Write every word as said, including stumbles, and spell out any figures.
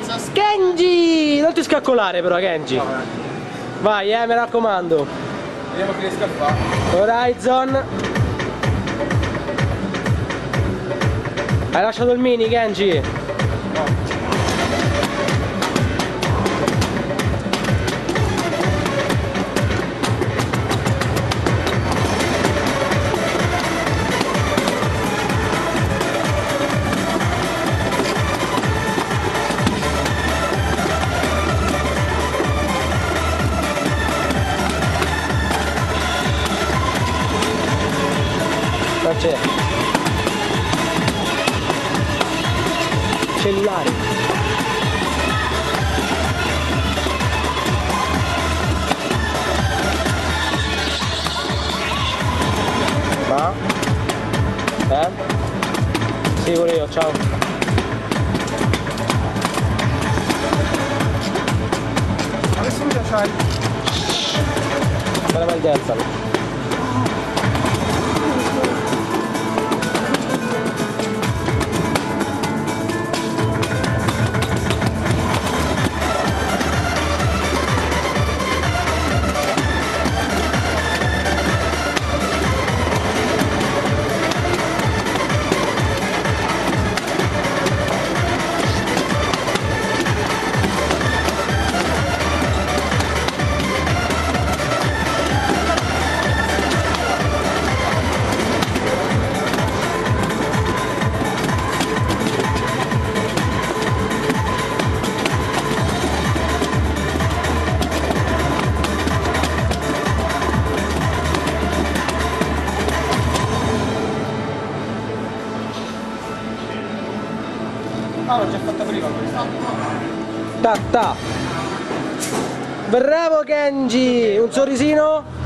Kenji! Non ti scaccolare però, Kenji. Vai, eh, mi raccomando. Vediamo che riesco a fare. Horizon. Hai lasciato il mini, Kenji? No. Non c'è. Cellulare. Ma? Eh? Sì, pure io, ciao. Adesso mi lasciai. Me la maldezzano. Ah, l'ho già fatta prima questa. Ta ta. Bravo Kenji, un sorrisino?